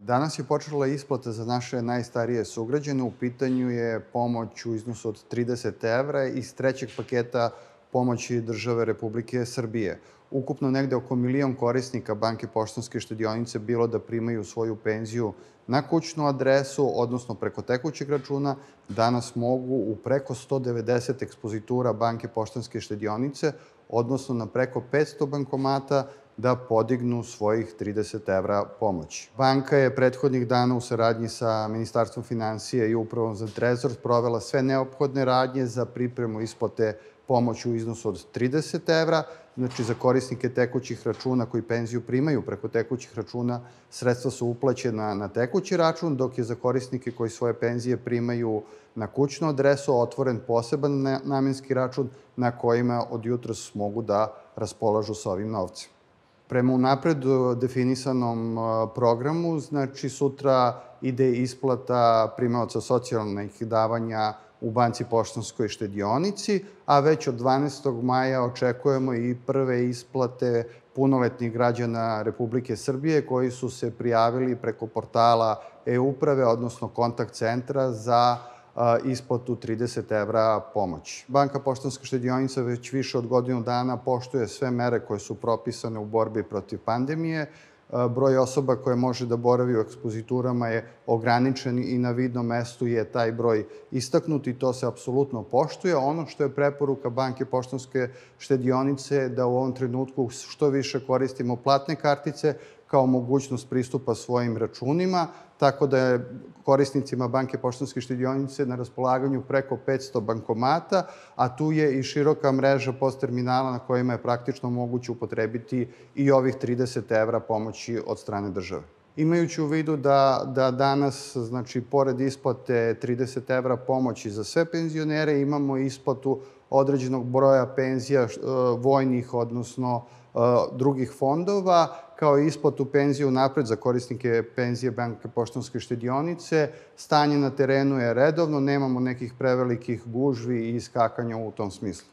Danas je počela isplata za naše najstarije sugrađane. U pitanju je pomoć u iznosu od 30 evra iz trećeg paketa pomoći države Republike Srbije. Ukupno negde oko 1.000.000 korisnika Banke Poštanske štedionice bilo da primaju svoju penziju na kućnu adresu, odnosno preko tekućeg računa, danas mogu u preko 190 ekspozitura Banke Poštanske štedionice, odnosno na preko 500 bankomata, da podignu svojih 30 evra pomoći. Banka je prethodnih dana u saradnji sa Ministarstvom finansija i Upravom za trezor sprovela sve neophodne radnje za pripremu isplate pomoći u iznosu od 30 evra. Znači, za korisnike tekućih računa koji penziju primaju preko tekućih računa, sredstva su uplaćena na tekući račun, dok je za korisnike koji svoje penzije primaju na kućnu adresu otvoren poseban namenski račun na kojima od jutros mogu da raspolažu sa ovim novcem. Prema unapred definisanom programu, znači sutra ide isplata primaoca socijalnih davanja u Banci Poštanskoj štedionici, a već od 12. maja očekujemo i prve isplate punoletnih građana Republike Srbije koji su se prijavili preko portala e-uprave, odnosno kontakt centra za isplatu 30 evra pomoći. Banka Poštanska štedionica već više od godinu dana poštuje sve mere koje su propisane u borbi protiv pandemije. Broj osoba koje može da boravi u ekspoziturama je ograničen i na vidnom mestu je taj broj istaknut i to se apsolutno poštuje. Ono što je preporuka Banke Poštanske štedionice je da u ovom trenutku što više koristimo platne kartice kao mogućnost pristupa svojim računima, tako da je korisnicima Banke Poštanske štedionice na raspolaganju preko 500 bankomata, a tu je i široka mreža POS terminala na kojima je praktično moguće upotrebiti i ovih 30 evra pomoći od strane države. Imajući u vidu da danas, znači, pored isplate 30 evra pomoći za sve penzionere, imamo isplatu određenog broja penzija vojnih, odnosno drugih fondova, kao i isplatu penzije unapred za korisnike penzije Banke Poštanske štedionice. Stanje na terenu je redovno, nemamo nekih prevelikih gužvi i iskakanja u tom smislu.